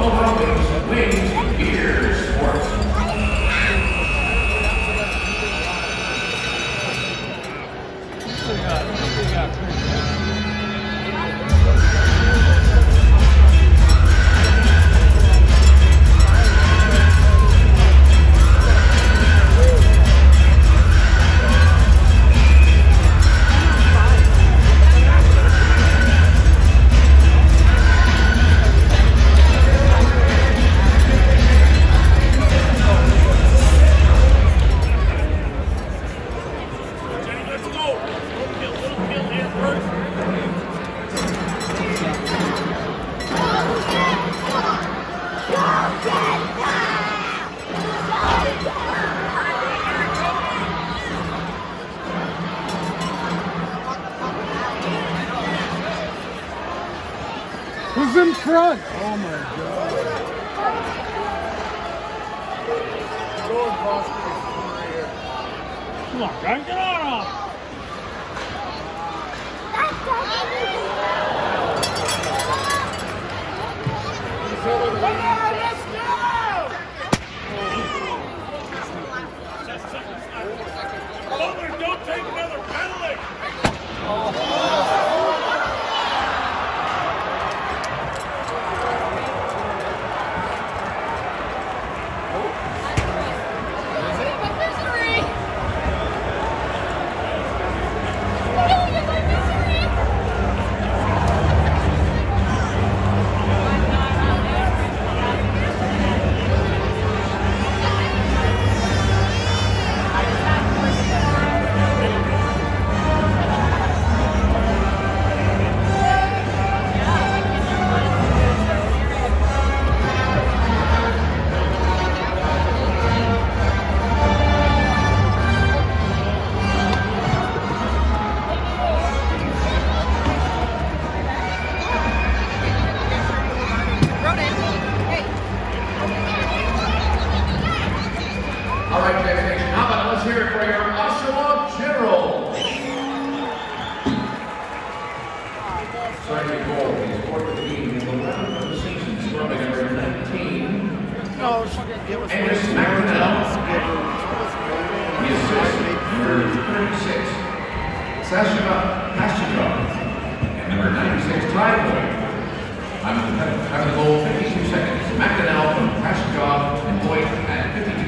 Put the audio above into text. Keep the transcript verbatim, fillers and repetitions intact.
Buffalo Wild Wings Wings Beer Sports. Who's in front? Oh my god. Come on, Brian, get on off. Butler, don't take another penalty. All right, Jack Nation, how about let's hear it for your Oshawa General. Second goal, he's scored the team in the eleventh of the season, scoring number nineteen. No, she didn't give us Angus McDonnell. The assist, number thirty-six. Sasha Pashikov. And number ninety-six, Ty Boyd. I'm the, I'm the goal, fifty-two seconds. McDonnell from Pashikov and Boyd at fifty-two.